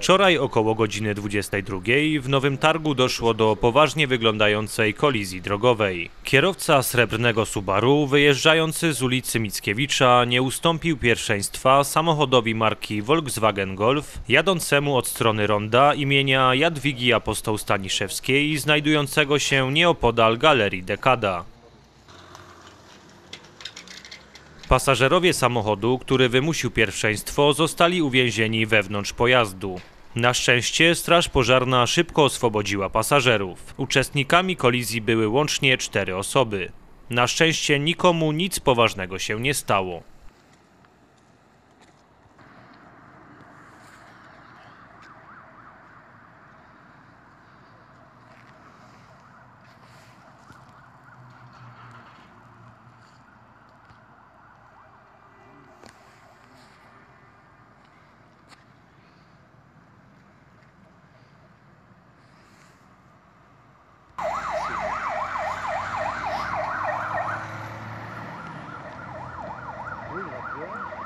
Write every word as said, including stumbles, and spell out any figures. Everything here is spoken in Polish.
Wczoraj około godziny dwudziestej drugiej w Nowym Targu doszło do poważnie wyglądającej kolizji drogowej. Kierowca srebrnego Subaru wyjeżdżający z ulicy Mickiewicza nie ustąpił pierwszeństwa samochodowi marki Volkswagen Golf jadącemu od strony ronda imienia Jadwigi Apostoł Staniszewskiej znajdującego się nieopodal Galerii Dekada. Pasażerowie samochodu, który wymusił pierwszeństwo, zostali uwięzieni wewnątrz pojazdu. Na szczęście straż pożarna szybko oswobodziła pasażerów. Uczestnikami kolizji były łącznie cztery osoby. Na szczęście nikomu nic poważnego się nie stało. Muy rápido.